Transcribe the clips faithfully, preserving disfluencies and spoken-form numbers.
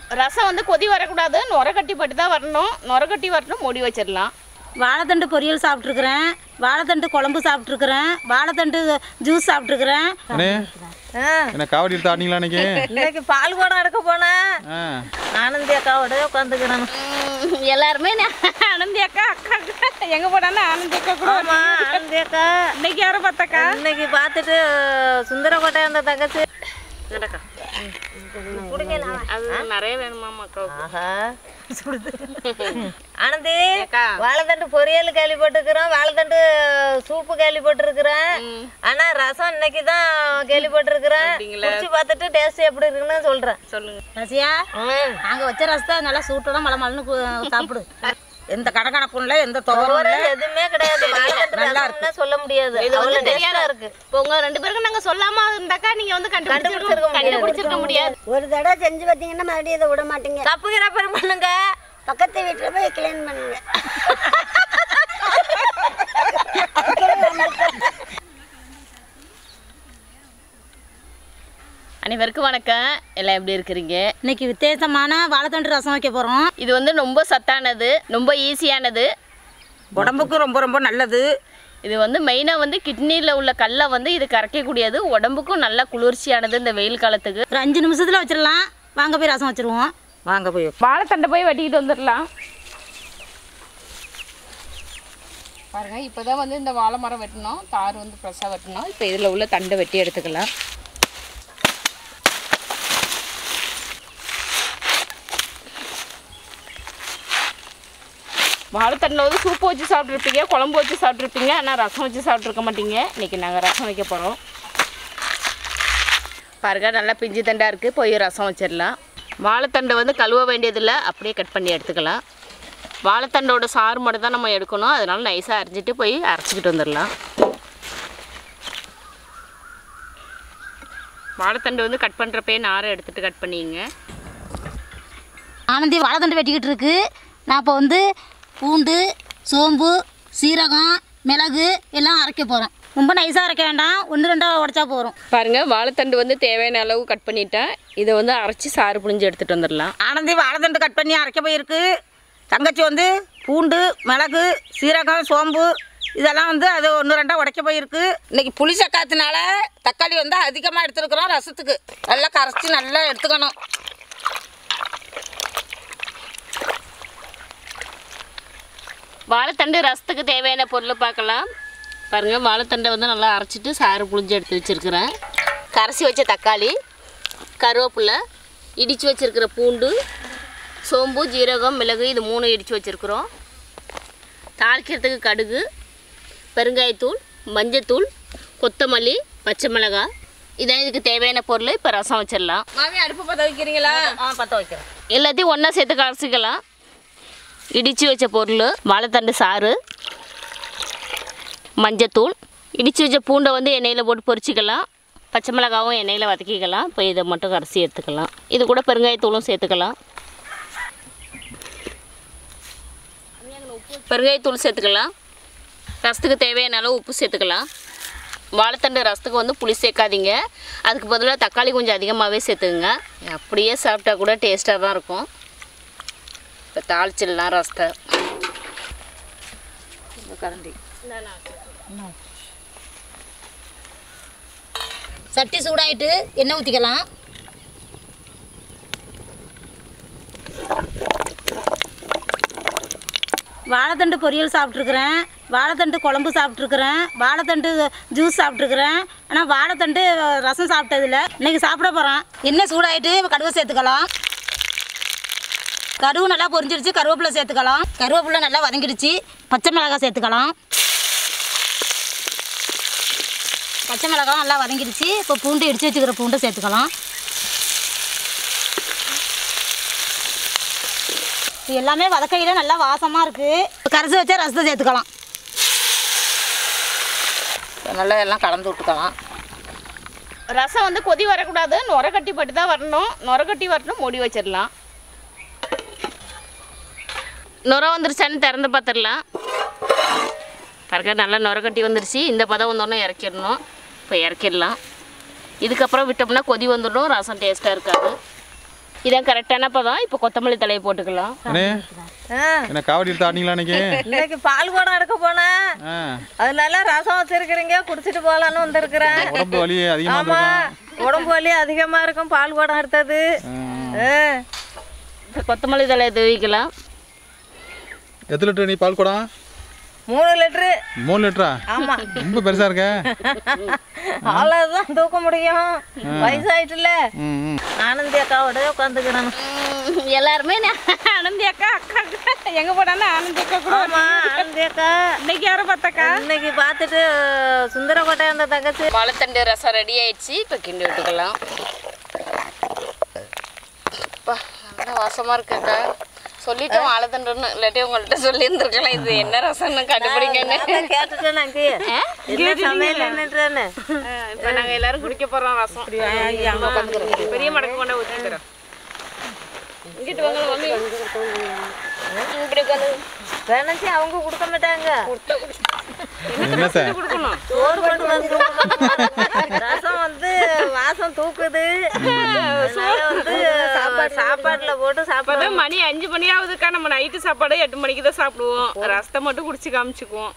ரசம் வந்து கொதி வரக்கூடாது, நுர கட்டி பட்டு தான் வரணும். நுர கட்டி வரணும், மூடி வச்சிடலாம். வாழைத்தண்டு பொரியல் சாப்பிட்ருக்குறேன், வாழைத்தண்டு குழம்பு சாப்பிட்ருக்குறேன், வாழைத்தண்டு ஜூஸ் சாப்பிட்ருக்குறேன். என்ன காவடி எடுத்து ஆடிங்களா இன்னைக்கு? இன்னைக்கு பால் குடம் எடுக்க போனேன். ஆனந்தி அக்காவோட உட்காந்துக்கிறேன். எல்லாருமே ஆனந்தி அக்கா அக்கா எங்க போனாலும் ஆனந்தி அக்கா கூட. ஆனந்தி அக்கா இன்னைக்கு யாரும் பார்த்தாக்கா? இன்னைக்கு பார்த்துட்டு சுந்தரக்கோட்டை அந்த தங்கச்சி அது நிறைய வேணுமாமா அக்கா? ஆனந்தி வாழைத்தண்டு பொரியல் கேள்விப்பட்டிருக்கிறோம், வாழைத்தண்டு சூப்பு கேள்விப்பட்டிருக்கிறேன். ஆனா ரசம் இன்னைக்கு தான் கேள்விப்பட்டிருக்கிறேன். குடிச்சு பார்த்துட்டு டேஸ்ட் எப்படி இருக்குன்னு சொல்றேன். சொல்லுங்க ரசியா, நாங்கள் வச்ச ரசத்தை நல்லா சூட்டோட மலை மலன்னு சாப்பிடு. எந்த கடக்கணப்பும் இல்லை, எந்த துவரம் எதுவுமே கிடையாது. நல்லா இருக்கு சொல்ல முடியாது, இது வந்து தெரியாதா இருக்கு. இப்போ உங்க ரெண்டு பேருக்கு நாங்க சொல்லாம இருந்தாக்கா நீங்க வந்து கண்டுபிடிச்சிருக்க கண்டுபிடிச்சிருக்க முடியாது. ஒரு தடவை செஞ்சு பார்த்தீங்கன்னா மறுபடியும் இதை விட மாட்டீங்க. தப்புகிற பெரும் பண்ணுங்க, பக்கத்து வீட்டில் போய் கிளீன் பண்ணுங்க. அனைவருக்கும் வணக்கம். எல்லாம் எப்படி இருக்கிறீங்க? இன்னைக்கு வித்தியாசமான வாழைத்தண்டு ரசம் வைக்க போகிறோம். இது வந்து ரொம்ப சத்தானது, ரொம்ப ஈஸியானது, உடம்புக்கு ரொம்ப ரொம்ப நல்லது. இது வந்து மெயினாக வந்து கிட்னியில் உள்ள கல்லை வந்து இது கரைக்கக்கூடியது, உடம்புக்கும் நல்லா குளிர்ச்சியானது இந்த வெயில் காலத்துக்கு. ஒரு அஞ்சு நிமிஷத்தில் வச்சிடலாம். வாங்க போய் ரசம் வச்சுருவோம். வாங்க போய் வாழைத்தண்டை போய் வெட்டிக்கிட்டு வந்துடலாம். பாருங்க, இப்போ தான் வந்து இந்த வாழை மரம் வெட்டணும், தார் வந்து ஃப்ரெஷ்ஷாக வெட்டணும். இப்போ இதில் உள்ள தண்டை வெட்டி எடுத்துக்கலாம். வாழைத்தண்டில் வந்து சூப்பு வச்சு சாப்பிட்ருப்பீங்க, குழம்பு வச்சு சாப்பிட்ருப்பீங்க, ஆனால் ரசம் வச்சு சாப்பிட்ருக்க மாட்டீங்க. இன்றைக்கி நாங்கள் ரசம் வைக்க போகிறோம். பாருங்க, நல்லா பிஞ்சு தண்டாக இருக்குது. போய் ரசம் வச்சிடலாம். வாழைத்தண்டை வந்து கழுவ வேண்டியதில்லை, அப்படியே கட் பண்ணி எடுத்துக்கலாம். வாழைத்தண்டோட சாறு மட்டும் தான் நம்ம எடுக்கணும், அதனால் நைஸாக அரைச்சிட்டு போய் அரைச்சிக்கிட்டு வந்துடலாம். வாழைத்தண்டு வந்து கட் பண்ணுறப்பே நாரை எடுத்துகிட்டு கட் பண்ணிங்க. ஆனந்தி வாழைத்தண்டு வெட்டிக்கிட்டு இருக்கு. நான் இப்போ வந்து பூண்டு, சோம்பு, சீரகம், மிளகு எல்லாம் அரைக்க போகிறோம். ரொம்ப நைஸாக அரைக்க வேண்டாம், ஒன்று ரெண்டாக உடச்சா போகிறோம். பாருங்கள், வாழைத்தண்டு வந்து தேவையான அளவு கட் பண்ணிட்டேன். இதை வந்து அரைச்சி சாறு புழிஞ்சு எடுத்துகிட்டு வந்துடலாம். ஆனந்தி வாழைத்தண்டு கட் பண்ணி அரைக்க போயிருக்கு. தங்கச்சி வந்து பூண்டு, மிளகு, சீரகம், சோம்பு இதெல்லாம் வந்து அது ஒன்று ரெண்டாக உடைக்க போயிருக்கு. இன்றைக்கி புளி சக்காத்தினால தக்காளி வந்து அதிகமாக எடுத்துருக்குறோம். ரசத்துக்கு நல்லா கரைச்சி நல்லா எடுத்துக்கணும். வாழைத்தண்டு ரசத்துக்கு தேவையான பொருள் பார்க்கலாம். பாருங்கள், வாழைத்தண்டை வந்து நல்லா அரைச்சிட்டு சாறு புழிஞ்சு எடுத்து வச்சுருக்கிறேன். கரைச்சி வச்ச தக்காளி, கருவேப்பிலை, இடித்து வச்சுருக்கிற பூண்டு, சோம்பு, ஜீரகம், மிளகு இது மூணு இடித்து வச்சுருக்குறோம். தாளிக்கிறதுக்கு கடுகு, பெருங்காயத்தூள், மஞ்சத்தூள், கொத்தமல்லி, பச்சை மிளகாய் இதான் இதுக்கு தேவையான பொருள். இப்போ ரசம் வச்சிடலாம். மாமி அடுப்பு பற்ற வைக்கிறீங்களா? ஆ பற்ற வைக்கிறேன். எல்லாத்தையும் ஒன்றா சேர்த்து கரைச்சிக்கலாம். இடித்து வச்ச பொருள் வாழைத்தண்டு சாறு, மஞ்சத்தூள், இடித்து வச்ச பூண்டை வந்து எண்ணெயில் போட்டு பொரிச்சிக்கலாம். பச்சை மிளகாவும் எண்ணெயில் வதக்கிக்கலாம். இப்போ இதை மட்டும் கரைச்சி எடுத்துக்கலாம். இது கூட பெருங்காயத்தூளும் சேர்த்துக்கலாம். பெருங்காயத்தூள் சேர்த்துக்கலாம். ரசத்துக்கு தேவையான அளவு உப்பு சேர்த்துக்கலாம். வாழைத்தண்டு ரசத்துக்கு வந்து புளி சேர்க்காதீங்க, அதுக்கு பதிலாக தக்காளி கொஞ்சம் அதிகமாகவே சேர்த்துக்குங்க. அப்படியே சாப்பிட்டா கூட டேஸ்ட்டாக தான் இருக்கும். இப்போ தாளிச்சிடலாம் ரசத்தை. கரண்டி சட்டி சூடாயிட்டு எண்ணெய் ஊற்றிக்கலாம். வாழைத்தண்டு பொரியல் சாப்பிட்ருக்குறேன், வாழைத்தண்டு குழம்பு சாப்பிட்ருக்குறேன், வாழைத்தண்டு ஜூஸ் சாப்பிட்ருக்குறேன். ஆனால் வாழைத்தண்டு ரசம் சாப்பிட்டதில்ல. இன்றைக்கி சாப்பிட போகிறோம். எண்ணெய் சூடாயிட்டு கடுகு சேர்த்துக்கலாம். கருவு நல்லா பொரிஞ்சிடுச்சு, கருவேப்பிலை சேர்த்துக்கலாம். கருவேப்பிலை நல்லா வதங்கிடுச்சு. பச்சை மிளகாய் சேர்த்துக்கலாம். பச்சை மிளகாய் நல்லா வதங்கிடுச்சு. இப்போ பூண்டு இடித்து வச்சுக்கிற பூண்டை சேர்த்துக்கலாம். இது எல்லாமே வதக்கையில் நல்லா வாசமாக இருக்குது. கரைச்சி வச்சா ரசத்தை சேர்த்துக்கலாம். நல்லா எல்லாம் கலந்து விட்டுக்கலாம். ரசம் வந்து கொதி வரக்கூடாது, நுர கட்டி பட்டு தான் வரணும். நுர கட்டி வரணும், மூடி வச்சிடலாம். நுர வந்துருச்சான்னு திறந்து பார்த்துடலாம். பாருங்க, நல்லா நுர கட்டி வந்துருச்சு. இந்த பதம் வந்தோடனே இறக்கிடணும். இப்போ இறக்கிடலாம். இதுக்கப்புறம் விட்டோம்னா கொதி வந்துடும், ரசம் டேஸ்ட்டாக இருக்காது. இதான் கரெக்டான பதம். இப்போ கொத்தமல்லி தலையை போட்டுக்கலாம். அண்ணே என்ன காவடி எடுத்து ஆடினீங்களா இன்னைக்கு? இன்னைக்கு பால் குடம் எடுக்க போனேன். அதனால ரசம் வச்சிருக்கிறீங்க, குடிச்சிட்டு போகலான்னு வந்திருக்கிறேன். உடம்பு வலி அதிகமாக ஆமா, உடம்பு வலி அதிகமா இருக்கும் பால் குடம் எடுத்தது. இப்போ கொத்தமல்லி தலையை தூவிக்கலாம். எத்தனை லிட்டர் நீ பால் குடம்? மூணு லிட்டரு. மூணு லிட்டரா? ஆமா, ரொம்ப பெருசா இருக்க. அவ்வளவுதான் தூக்க முடியும், வயசாயிட்டுல. ஆனந்தி அக்காவோட உட்காந்துக்கிறேன். எல்லாருமே ஆனந்தி அக்கா அக்கா எங்க போனாலும் ஆனந்தி அக்கா கூட. ஆமா, ஆனந்தி அக்கா இன்னைக்கு யாரும் பார்த்தாக்கா? இன்னைக்கு பார்த்துட்டு சுந்தரக்கோட்டை அந்த தங்கச்சி. வாழைத்தண்டு ரசம் ரெடி ஆயிடுச்சு. இப்போ கிண்டி விட்டுக்கலாம். நல்லா வாசமா இருக்குக்கா. சொல்லிட்டோம் வாழைத்தண்டுன்னு, இல்லாட்டி உங்கள்கிட்ட சொல்லி இருந்திருக்கலாம் இது என்ன ரசம்னு கண்டுபிடிங்கன்னு. கேட்டுட்டேன் என்ன சமையல் என்னன்னு. இப்போ நாங்கள் எல்லாரும் குடிக்க போறோம் ரசம். பெரிய மடக்கு கொண்டா ஊற்றிக்கிறோம். இங்கிட்டு வாங்க வாங்க. இப்படி உட்காந்து வேணாச்சி அவங்க கொடுக்க மாட்டாங்க. கொடுக்கணும். சோறு கொண்டு வந்து ரசம் வந்து வாசம் தூக்குது. வந்து சாப்பாட்டுல போட்டு சாப்பாடு. மணி அஞ்சு மணி ஆகுதுக்கா. நம்ம நைட்டு சாப்பாடு எட்டு மணிக்கு தான் சாப்பிடுவோம். ரசத்தை மட்டும் குடிச்சு காமிச்சுக்குவோம்.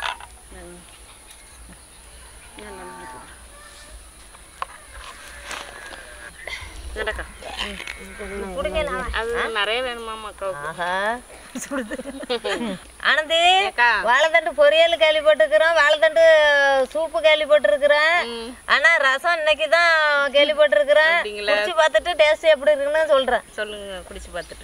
அது நிறைய வேணுமா அக்கா? ஆனந்தி, வாழைத்தண்டு பொரியல் கேள்விப்பட்டிருக்கிறோம், வாழைத்தண்டு சூப்பு கேள்விப்பட்டிருக்கிறேன். ஆனா ரசம் இன்னைக்கு தான் கேள்விப்பட்டிருக்கிறேன். குடிச்சு பார்த்துட்டு டேஸ்ட் எப்படி இருக்குன்னு சொல்றேன். சொல்லுங்க, குடிச்சு பார்த்துட்டு.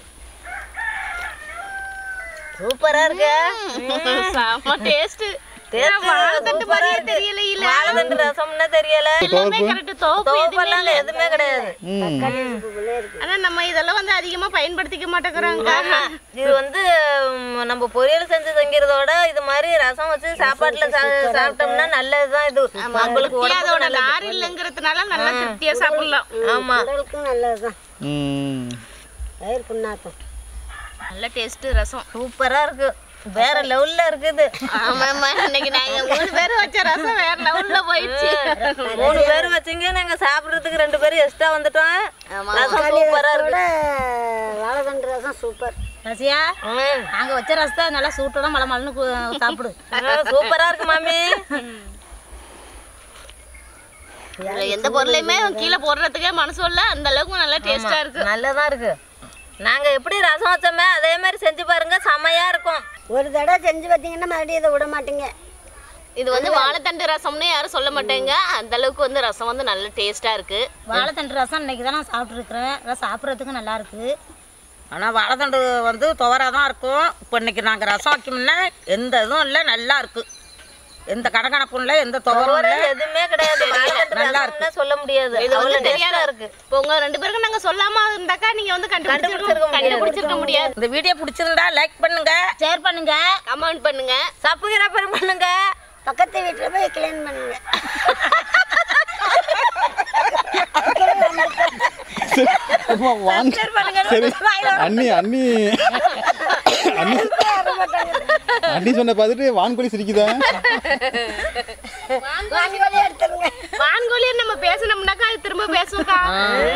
சூப்பரா இருக்கு. செம டேஸ்ட். வாழைத்தண்டு பொரியல் தெரியல, இல்ல வாழைத்தண்டு ரசம்னா தெரியல. எல்லாமே கரெக்ட். தோப்பெல்லாம் எதுவுமே கிடையாது. ஆனா நம்ம இதெல்லாம் வந்து அதிகமா பயன்படுத்திக்க மாட்டேங்கிறாங்க. இது வந்து நம்ம பொரியல் செஞ்சு தங்கிறதோட இது மாதிரி ரசம் வச்சு சாப்பாட்டுல சாப்பிட்டோம்னா நல்லதுதான். இது உங்களுக்கு அதோட நார் இல்லைங்கிறதுனால நல்லா திருப்தியா சாப்பிடலாம். ஆமா, நல்லதுதான். வயிறு புண்ணாக்கும். நல்ல டேஸ்ட். ரசம் சூப்பரா இருக்கு, வேற லெவல்ல இருக்குது. ஆமாம்மா, இன்னைக்கு நாங்க மூணு பேரும் வச்ச ரசம் வேற லெவல்ல போயிடுச்சு. மூணு பேர் வச்சுங்க, நாங்க சாப்பிடுறதுக்கு ரெண்டு பேரும் எக்ஸ்ட்ரா வந்துட்டோம். ரசம் சூப்பரா இருக்கு. வாழைத்தண்டு ரசம் சூப்பர். ரசியா, நாங்க வச்ச ரசத்தை நல்லா சூட்டோட மலை மலன்னு சாப்பிடு. சூப்பரா இருக்கு மாமி. எந்த பொருளையுமே கீழே போடுறதுக்கே மனசு இல்ல, அந்த அளவுக்கு நல்லா டேஸ்டா இருக்கு. நல்லதா இருக்கு. நாங்க எப்படி ரசம் வச்சோமே அதே மாதிரி செஞ்சு பாருங்க, செமையா இருக்கும். ஒரு தடவை செஞ்சு பார்த்தீங்கன்னா மறுபடியும் இதை விட மாட்டீங்க. இது வந்து வாழைத்தண்டு ரசம்னு யாரும் சொல்ல மாட்டேங்க. அந்த அளவுக்கு வந்து ரசம் வந்து நல்ல டேஸ்டா இருக்கு. வாழைத்தண்டு ரசம் இன்னைக்கு தான் நான் சாப்பிட்ருக்குறேன். அதான் சாப்பிட்றதுக்கு நல்லா இருக்கு. ஆனால் வாழைத்தண்டு வந்து துவராக தான் இருக்கும். இப்போ இன்னைக்கு நாங்கள் ரசம் வைக்கணும்னா எந்த இதுவும் இல்லை, நல்லா இருக்கு. எந்த கடகணப்பும் இல்லை, எந்த துவரும் இல்லை, எதுவுமே கிடையாது. நல்லா இருக்கு சொல்ல முடியாது. இது வந்து தெரியாதா இருக்கு. இப்போ உங்க ரெண்டு பேருக்கும் நாங்க சொல்லாம இருந்தாக்கா நீங்க வந்து கண்டுபிடிச்சிருக்க கண்டுபிடிச்சிருக்க முடியாது. இந்த வீடியோ பிடிச்சிருந்தா லைக் பண்ணுங்க, ஷேர் பண்ணுங்க, கமெண்ட் பண்ணுங்க, சப்ஸ்கிரைப் பண்ணுங்க, பக்கத்து வீட்டில் போய் கிளீன் பண்ணுங்க. அண்ணி அண்ணி அண்ணி அண்ணி சொன்ன பார்த்துட்டு வான்கோழி சிரிக்குதா? வான்கோழி நம்ம பேசணும்னாக்கா அது திரும்ப பேசுவோம்க்கா.